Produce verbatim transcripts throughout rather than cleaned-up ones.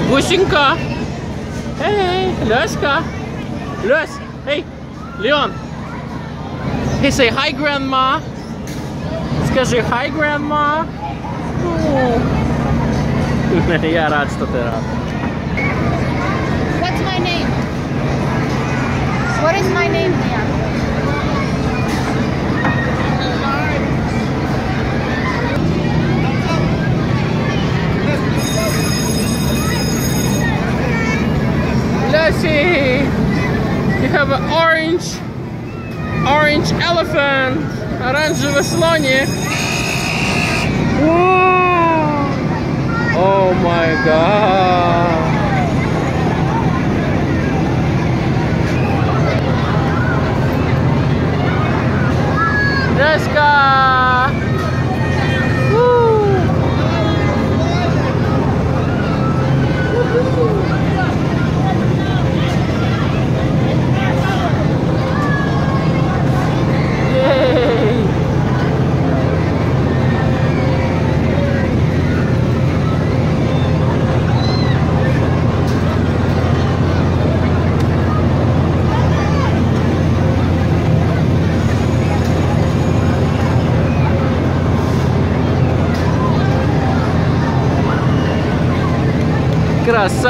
Гусенька. Эй, Лёська. Лёсь, hey, Leon. Hey, say hi, grandma. Скажи hi, grandma. Я рад, что ты рад. What's my name? What is my name, Leon? Lucy, you have an orange, orange elephant, оранжевый слоник. Wow! Oh my God! Jessica! Woo! Yay!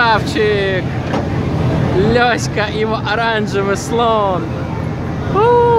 Красавчик! Лёська, его оранжевый слон. У-у-у.